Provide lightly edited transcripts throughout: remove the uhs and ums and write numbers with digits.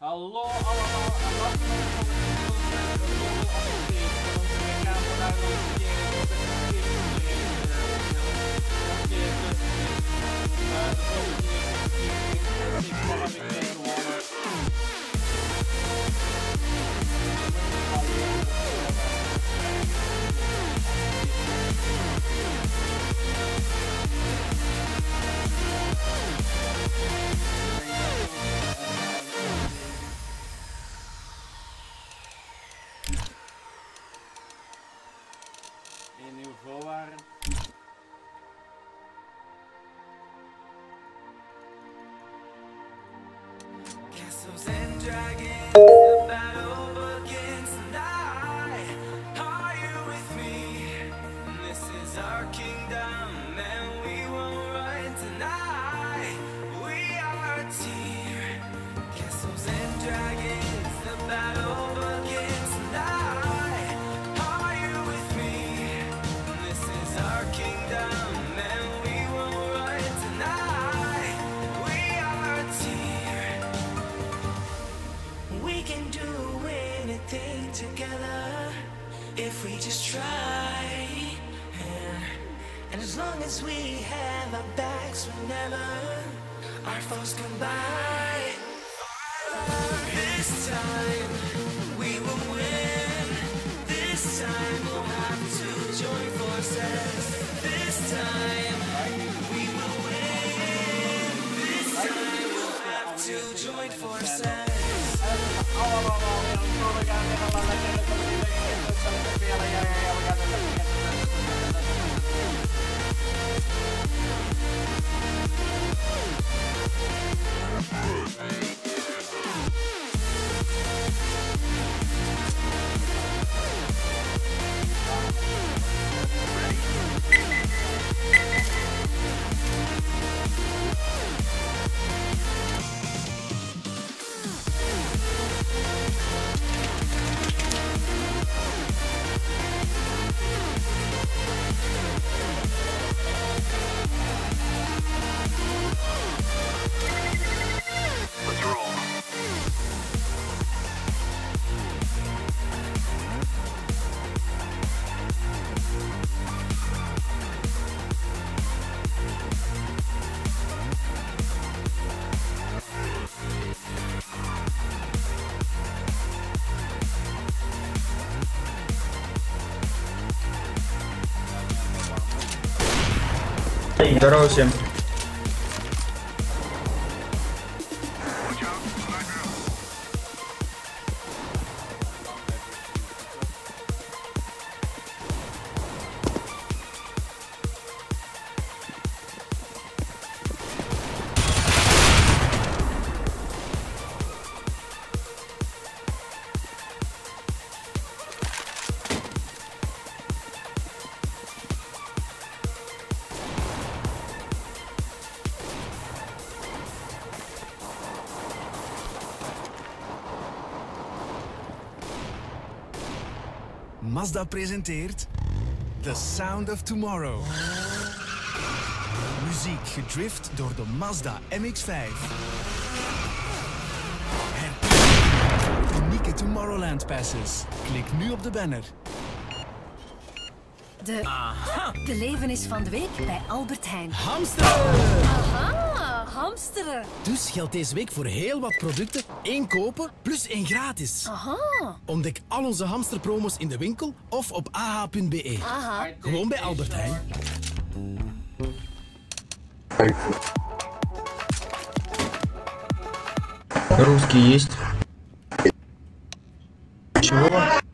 Hallo allemaal en welkom bij de volgende update van onze camera een nieuwe voorwaarden. Castles and dragons, the battle begins tonight. Are you with me? This is our kingdom, and we won't run tonight. We are a team. Castles and dragons, the battle begins tonight. Are you with me? This is our kingdom, and we won't run tonight. We are a team. We can do anything together if we just try. And as long as we have our backs whenever our foes come by, this time we will win. This time we'll have to join forces. This time we will win. This time we'll have to join forces. Allemaal we gaan weer allemaal lekker de spelen. Ja, we gaan het Здорово всем. Mazda presenteert The Sound of Tomorrow. Muziek gedrift door de Mazda MX-5. Unieke Tomorrowland passes. Klik nu op de banner. De levenis van de week bij Albert Heijn. Hamsteren! Aha, hamsteren. Dus geldt deze week voor heel wat producten 1 kopen plus 1 gratis. Aha. Ontdek al onze hamsterpromos in de winkel of op ah.be. Aha. Gewoon bij Albert Heijn. Русский есть. Чего?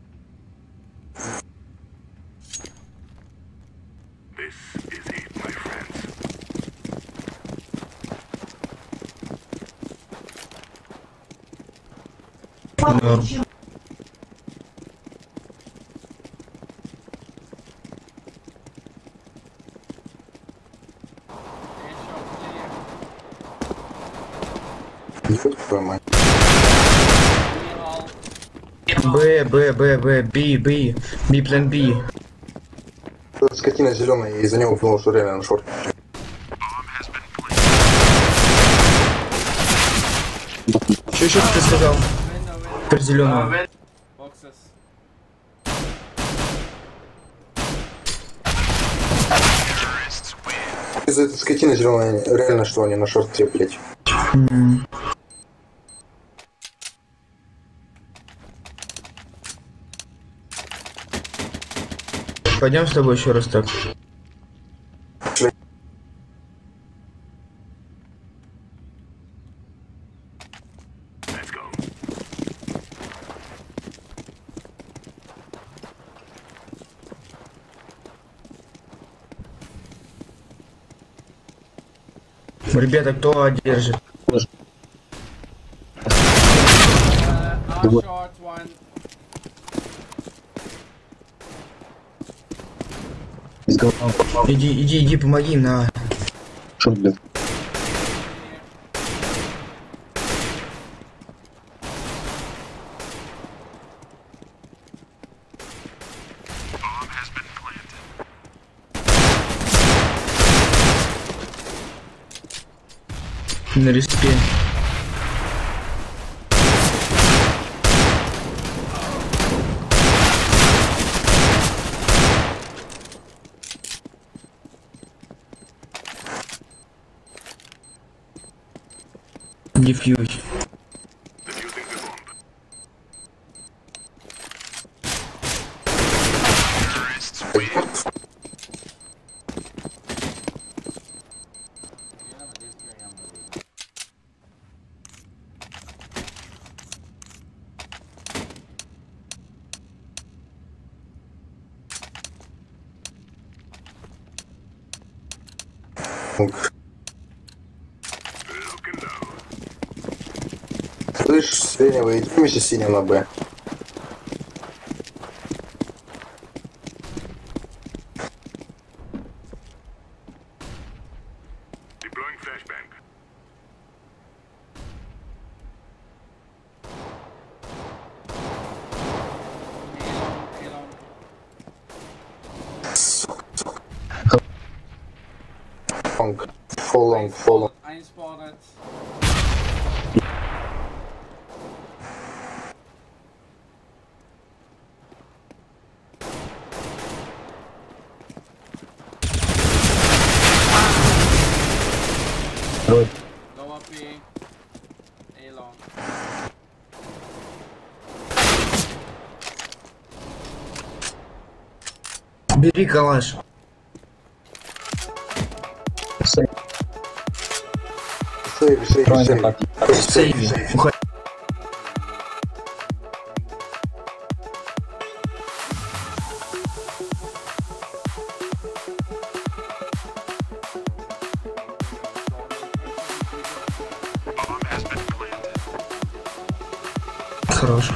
Норм. B, план B. Скотина зеленая, и за него понял, что реально на шорт. Что ты сказал? Window. Про зеленого. Boxes. Из-за этой скотины зеленой реально что они на шорте, блять. Пойдем с тобой еще раз так. Ребята, кто одержит? Our short one. Иди, помоги им на. Шорт, блядь. На респе. Дефьюз. Слышь, среднего, иди вместе с синим на Б. Long, full long. I spotted. Второй. Low up B. A long. Бери калаш. Сейв. Сейви. Уходи. Хорош.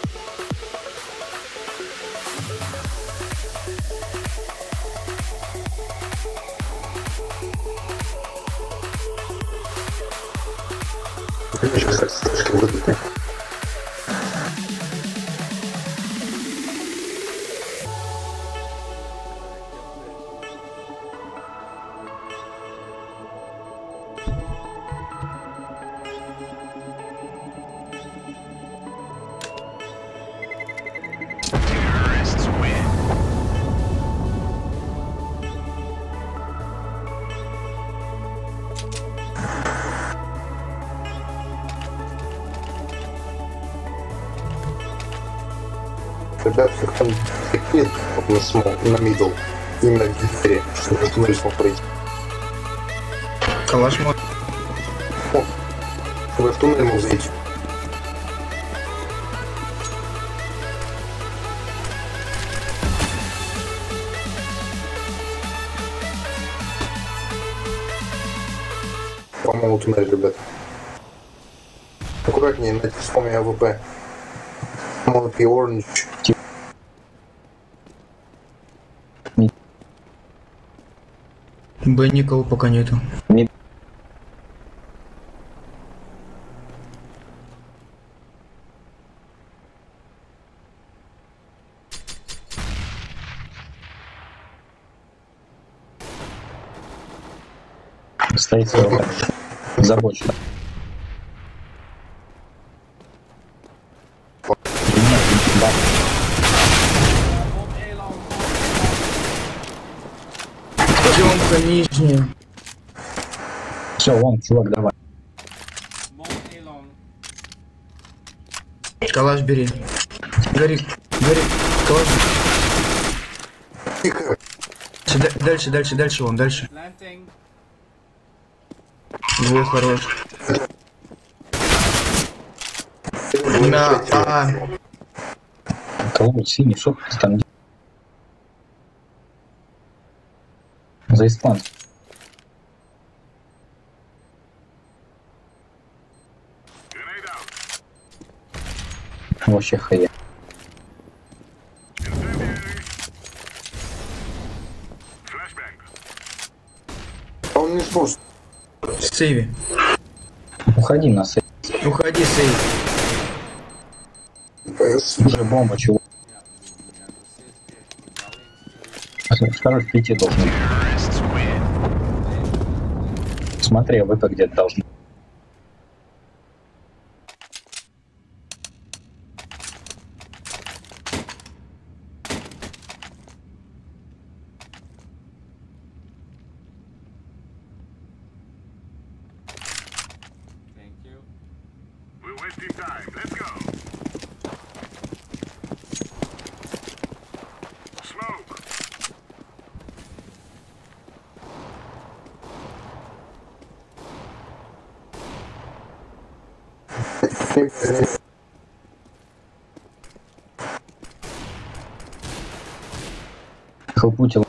Ребят, как там такие на мидл, именно в гифере, чтобы туннель смог пройти. Калаш мой. Чтобы в туннель мог зайти. По-моему, туннель, ребят. Аккуратнее, вспомни АВП. Молот и оранж. Б никого пока нету. Стоит забочено. Bom A-long. Темка нижняя. Все, вон, чувак, давай. Bom A-long. Калаш бери. Гори, калаш. Тихо. Дальше, вон, дальше. Planting. Двое хорош. На А. Кого синий, что ты там? За испан. Вообще хрень. А он не спуск. Сейви. Уходи на сейв. Уходи, сейв. Уже бомба, чего? Второй в 5 должен. Смотри, АВП где-то должен. Thank you. We're wasting time. Let's go. Smoke. Хлопутил.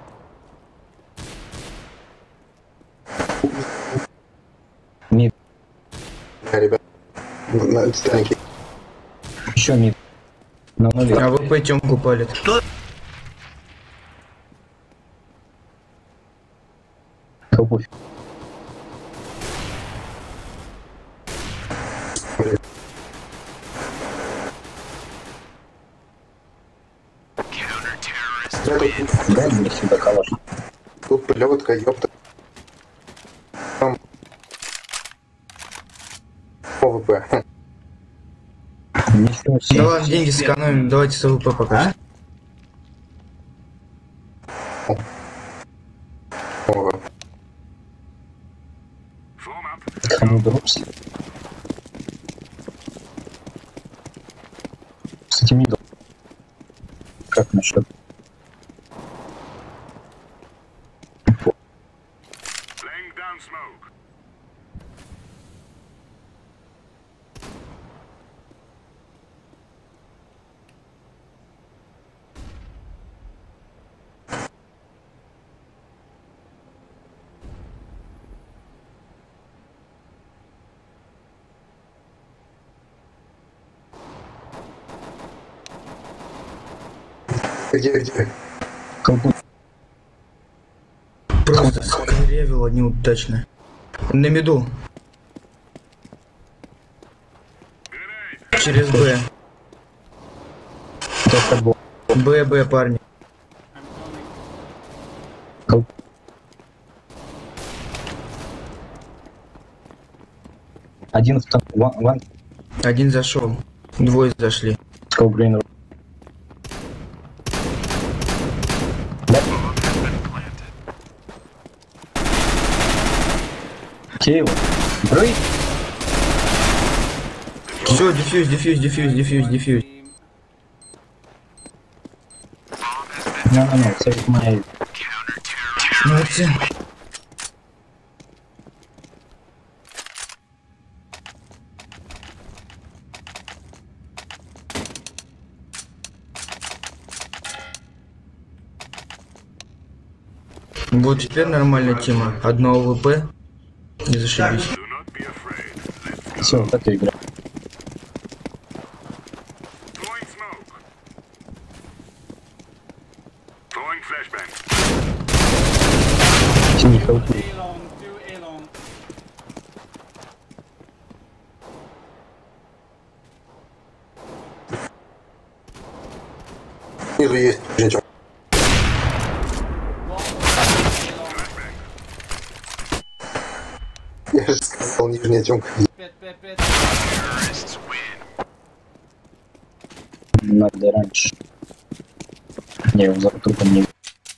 Мид. Да, ребят. На Титанике. Еще мид. На нуле. АВП темку палит. Хлопуй. Дай мне сюда калаш. Тут плетка, ёпта. Там. ОВП. Ничего себе. Да ладно, деньги сэкономим, давайте с АВП пока. ОВП. Form up. Кому дропс? Кстати, мидл. Как насчет? Laying down smoke. Где? Хлопуй. Просто скревило неудачно. На миду. Через Б. Только был. Б, парни. Один в ван. Один зашел. Двое зашли. Скалбрейн. Кейл. Брейк. Все, дефьюз. Не, цель моя. Молодцы. Вот теперь нормальная тема. Одно АВП. Не зашибись. Do not be afraid. Все, вот эта игра. Throwing smoke. Throwing flashbang. Синий хелпуй. A-long, two A-long. Снизу есть женщина. Я же сказал, нижняя темка. Pit. надо раньше. Я его за трупом не...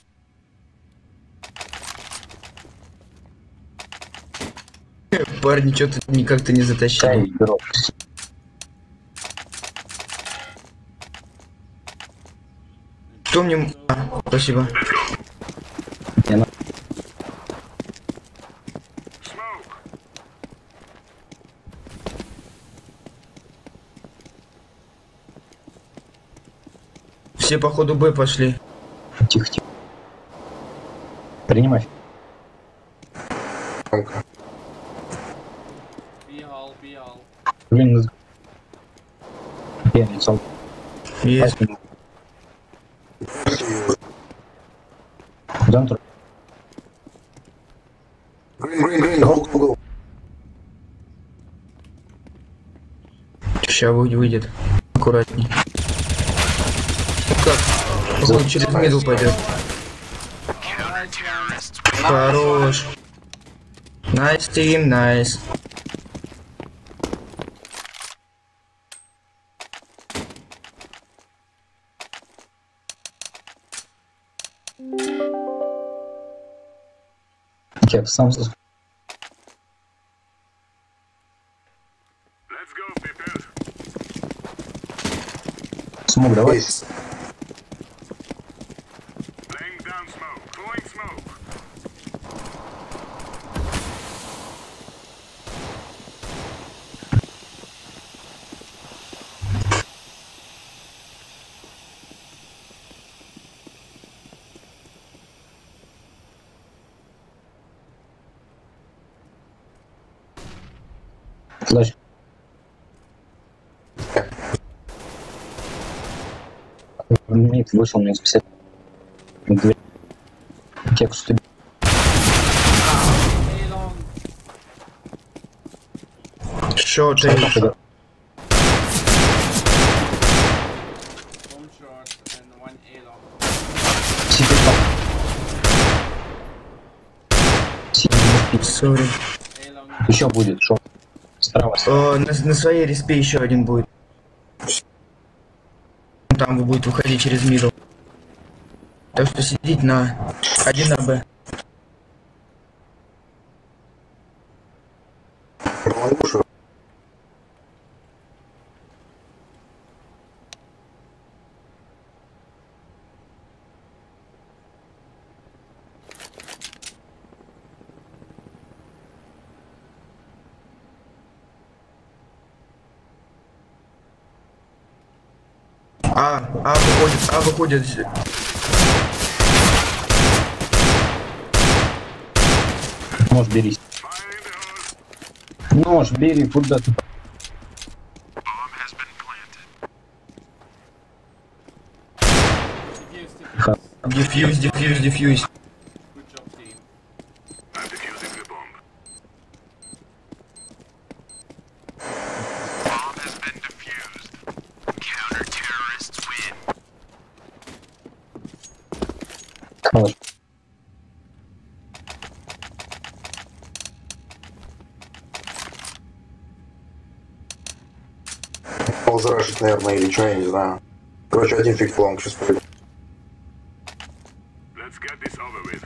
Парни, что-то никак-то не затащили. Дай, бюро. Кто мне... А, спасибо. Я на... Smoke. Все по ходу Б пошли. Тихо, тихо. Принимай. Громко. B-hall, B-hall. Блин, я лицом. Есть. Куда он труп? Green, go. Сейчас выйдет. Аккуратней. Ну как? Он через мидл пойдет. Хорош. Nice team, nice. Я сам Let's go, people. смог, давай. Есть. Laying down smoke. Throwing smoke. Флэш. Мид вышел минус 50. Дверь. Текст. A-long. Short A. One short and one A-long. Сори. A-long. Еще будет, шо? Справа. На своей респе еще один будет. Там будет выходить через мидл. Так что сидеть на 1 на Б. Ловушка. А выходит. Нож берись. Нож бери, куда ты? Diffuse, diffuse. Дефьюз. Good job, team. I'm defusing the bomb. Хорош. Ползрашить, наверное, или что, я не знаю. Короче, один фиг фланг сейчас пойду. Let's get this over with.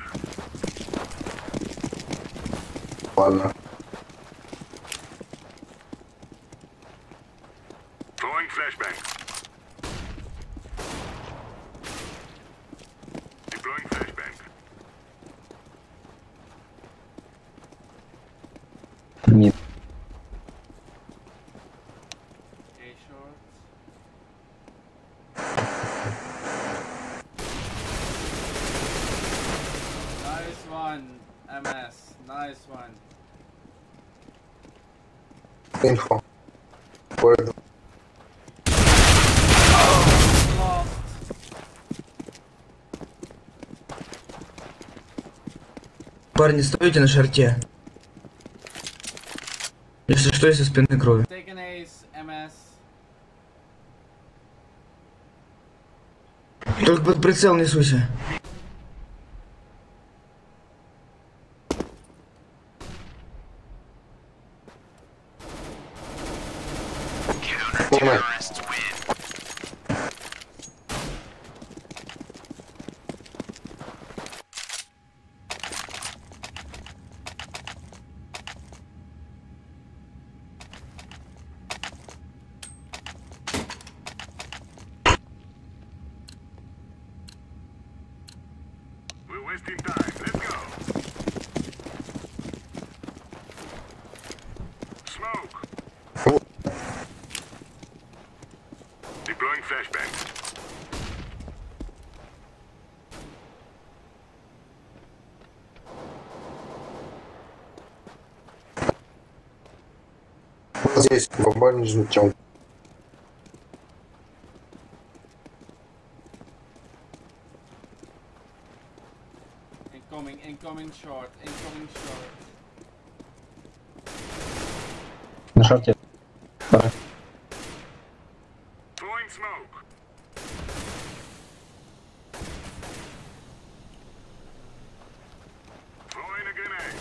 Ладно. Throwing flashbang. Deploying flashbang. Нет. A short. Nice one, MS. Nice one. Инфо. Пойду. Lost. Парни, стойте на шарте. Если что, из-за спины крови. Take an ace, MS. Только под прицел не суйся. Just in time. Let's go. Smoke. Deploying flashbang. Здесь бомбарь нижний тем. Incoming short. На шарте. Давай. Throwing smoke. Throwing a grenade.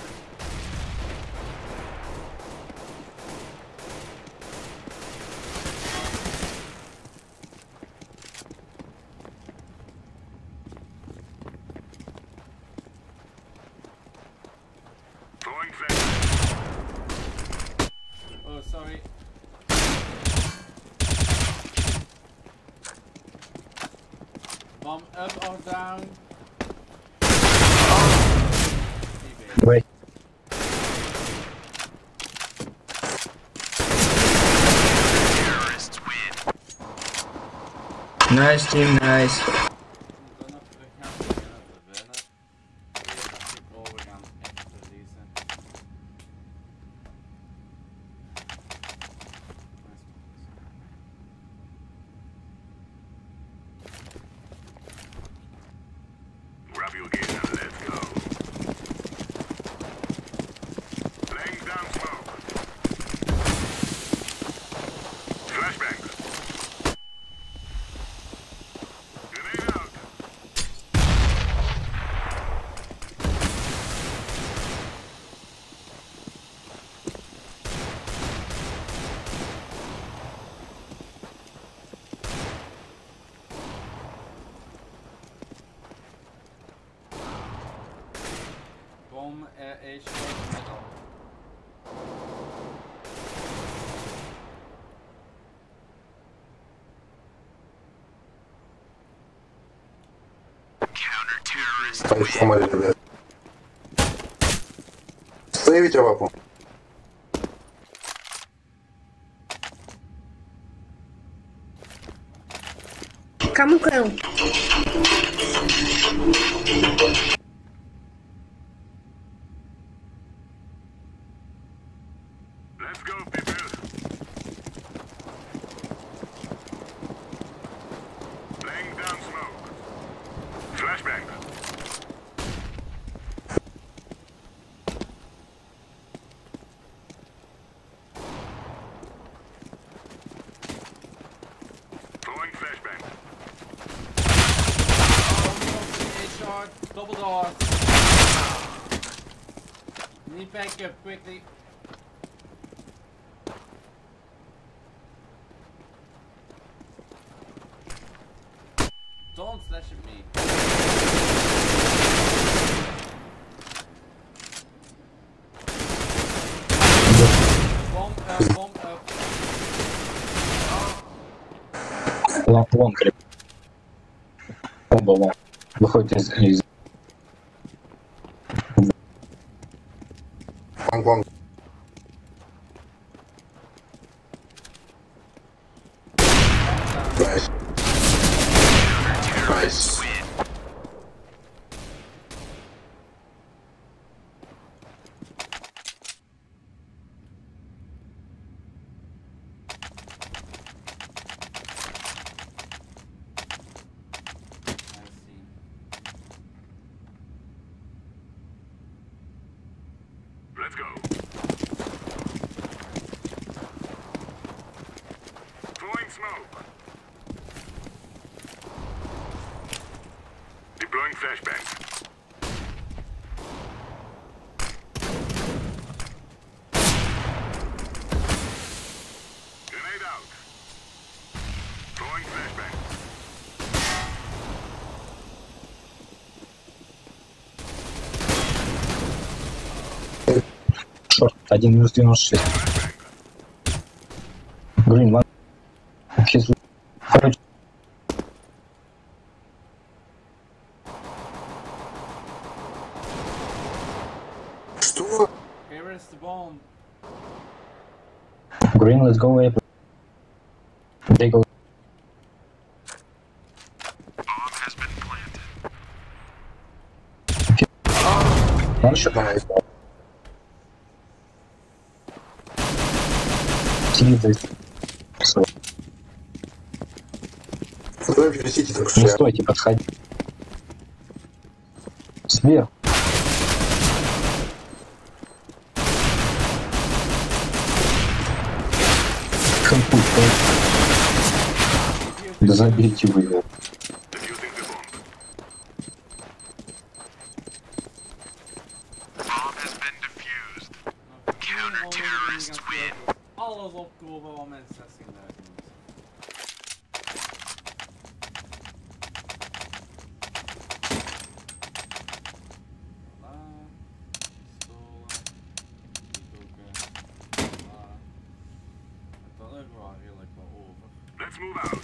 Throwing flashbang. Oh, sorry. Bomb up or down? Wait. Nice team, nice. We gaan terug gaan beginnen te winnen. Eerst als we over gaan echt verliezen. Grab your gear and let's go. Laying down smoke. Flashbang. Grenade out. Bomb a short middle. Там сломали, ребят. Ставите лапу. Кому крыл? Let's go, people. Laying down smoke. Flashbang. Throwing flashbang. A short, double door. Need backup quickly. Don't slash at me. Bomb up. Лон, креп. Оба лон. Выходит из... Лонг-лонг. Найс. Найс. Let's go. Throwing smoke. Deploying flashbang. Grenade out. Throwing flashbang. Шорт, 1-96. Green, one. His... Короче. Green, let's go away. They go. Bomb has been planted. One shot. Nice. See this. So, Давай пересите так не что стойте, подходи. Сверху. Компут. Да забейте вы его. Defusing the bomb. Bomb has been defused. Counter-terrorists win. Alles opkopen wat mensen 16.000 moeten. Pistolen, driehoeken, en dan ook wel redelijk wel over. Let's move out.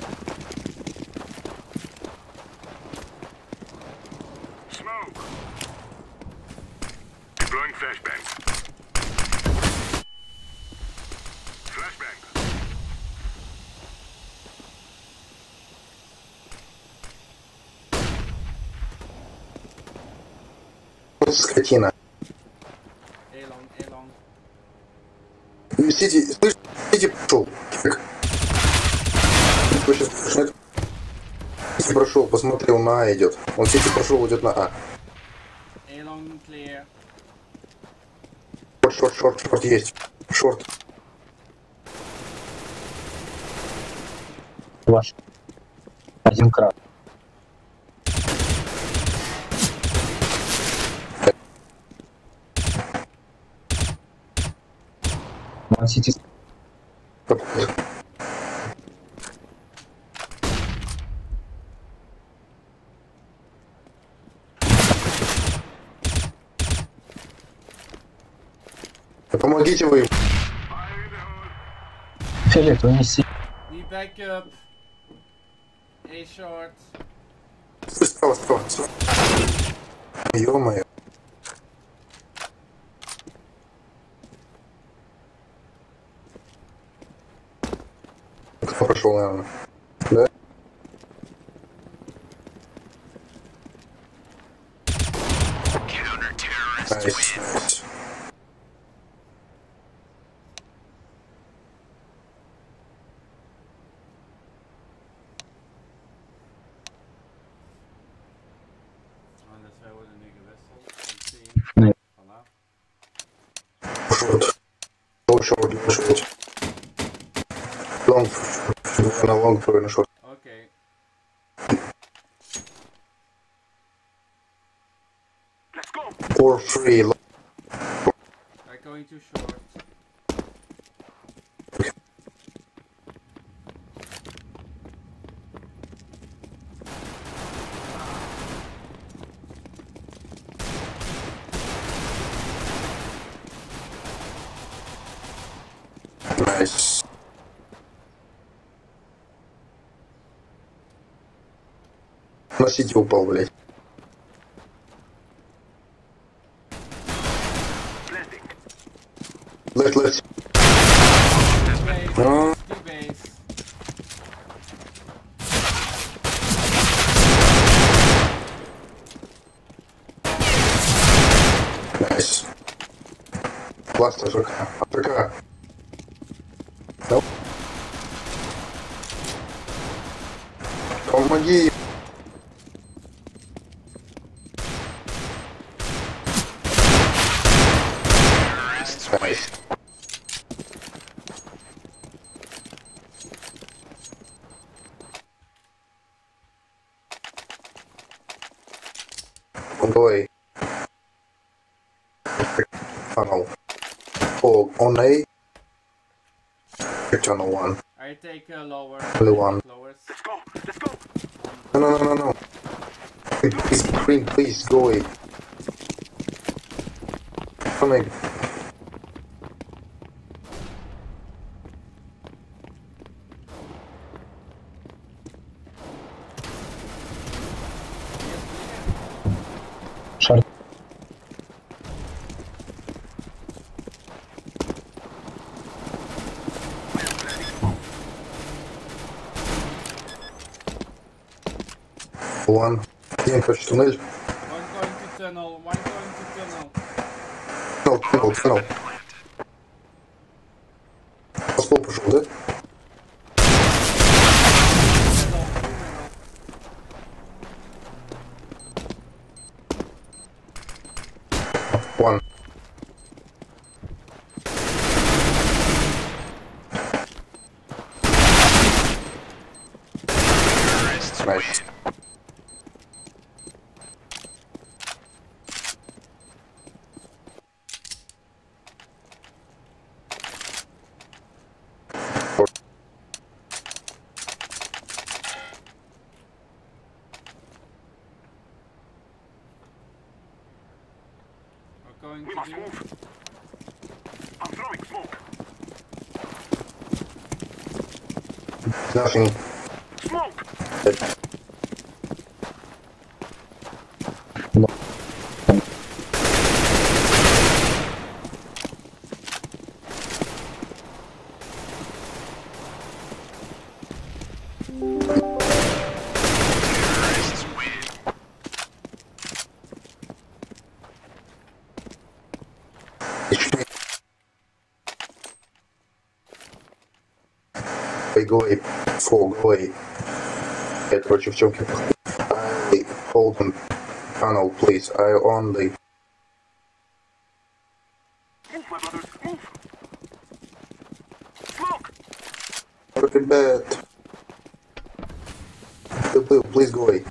Smoke. Deploying flashbang. Flashbang. скотина. Elon. Сити, слышь, Сити прошел. Сити прошел, посмотрел на А идет. Он Сити прошел, идет на А. Elon clear. Шорт есть. Шорт. Ваш. Один краб. Сити. Помогите вы им. Фиолетовый, неси. We back up. A short. Справа. Ё-моё. Кто прошел, наверное? Да? Найс. En dus wij worden nu gewisseld. Nee. Voilà. Шорт. Лонг. На лонг твой на шорт. Okay. Let's go. 4-3. We're going too short. Найс. На Сити упал, блядь. Лeft. Base. А, Die base. найс. Классно, АФК. Nope. Помоги. Найс. Давай. Tunnel. Oh, on A. Tunnel 1. I take lower. Blue one. Lowers. Let's go. No. Please, green, please, go away. Coming. Шарт. One. Один, короче, туннель. One going to tunnel. One going to tunnel. Tunnel. По стол пошел, да? One. Nice. We're going to do... I'm throwing smoke. Nothing. Smoke. Terrorists win. Go away. Fall, go away. Я, короче, в темке. I hold on tunnel, please. I only... Move, my brothers, move. Smoke. Ребят. Please go away.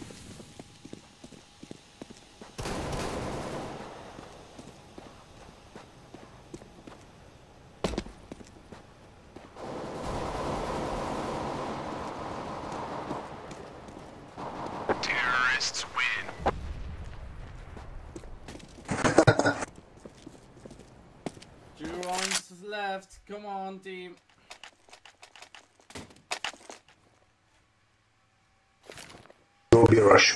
Terrorists win. 2 rounds left. Come on, team. No be rush.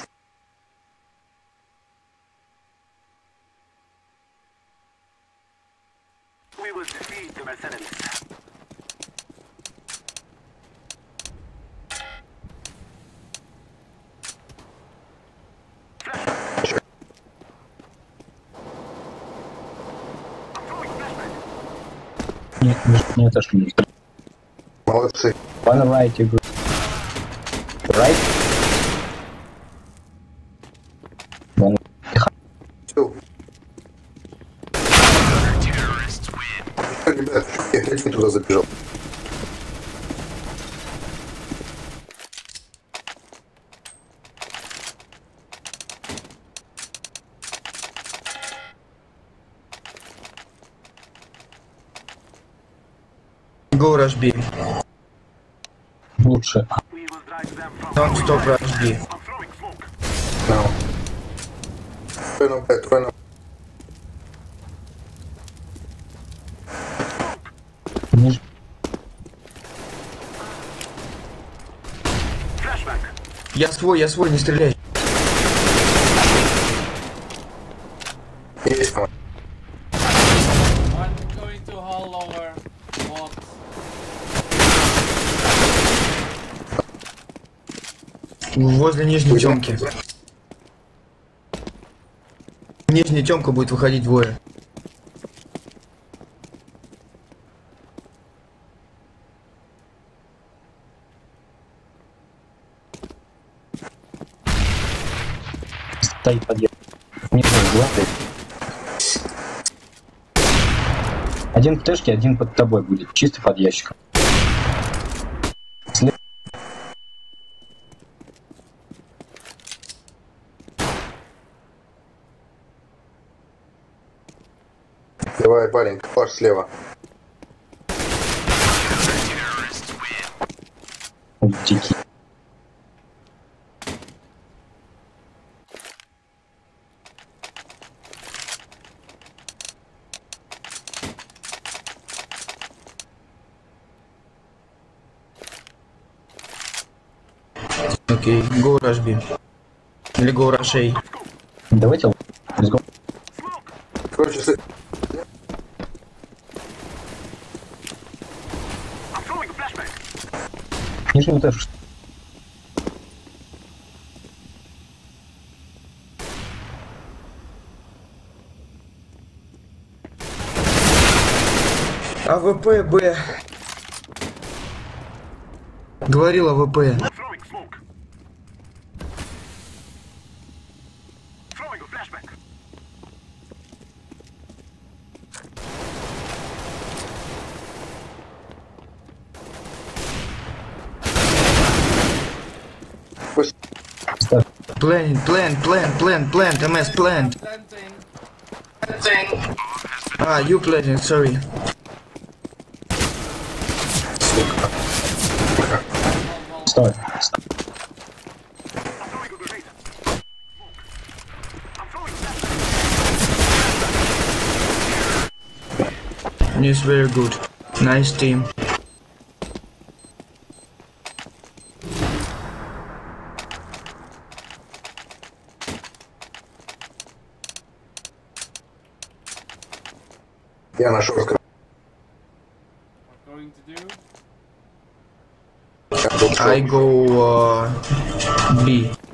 We will defeat the mercenaries. Не отошли. Молодцы. One right, you go. Right? One. Все. Terrorists win. Ребят, я опять не туда забежал. Go rush B. Лучше. We will drive them from Don't stop rush B. I'm throwing smoke. No. Трой на Ниже. Flashback. Я свой, не стреляй. Есть там. One going to hull lower. Bot. Возле нижней темки. Нижняя темка будет выходить двое. Стоит подъезд. Ниже угла. Один в тэшке, один под тобой будет. Чисто под ящиком. Давай, парень, флаш слева. Terrorists win. Дикий. Окей, go rush B. Или go rush A. Давайте. Let's go. Короче, I'm throwing a flashback. Нижний тэш. АВП, Б. Говорил АВП. Throwing smoke. Throwing a flashback. Plant, MS, plant. Planting. Ah, you planting, sorry. Стой. It's very good. Nice team. Я нашел What going to do? I go B.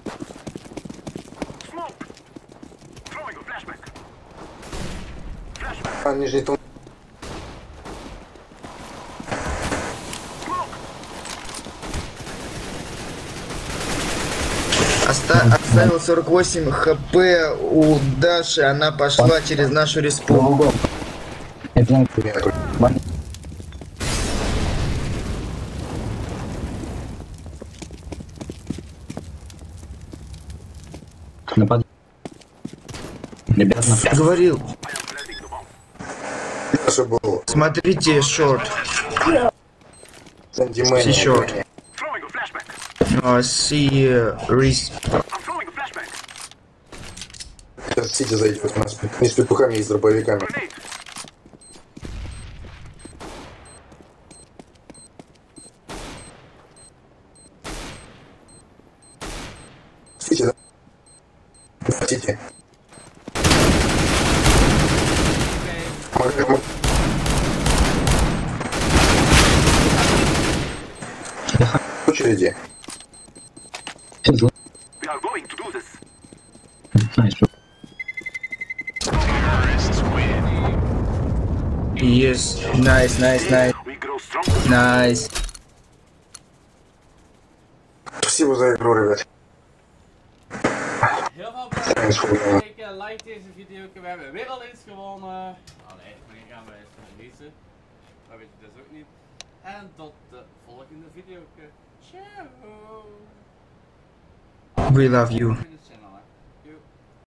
Smoke. Throwing a flashback. А, нижний тун. Оставил 48 хп у Даши, она пошла через нашу респу. Угол. Это напад. Ребят, напад. Говорил, Даша был. смотрите шорт. Сантимэни. Си шорт. Throwing a flashback. Си рис. I'm throwing a flashback. Сейчас Сити зайдет у нас. Не с петухами и с дробовиками. Grenade. Сити, да? Сити. В очереди. Все зло. We are going to do this. Знаешь, что? Terrorists win. Yes, nice. We grow stronger. Nice. Спасибо за игру, ребят. Heel veel bedankt Thanks voor for het the- kijken. Like deze video. We hebben weer al eens gewonnen. Allee, wanneer gaan we eens verliezen? Dat weet ik dus ook niet. En tot de volgende video. Ciao. We love you. In de channel, hè. Yo.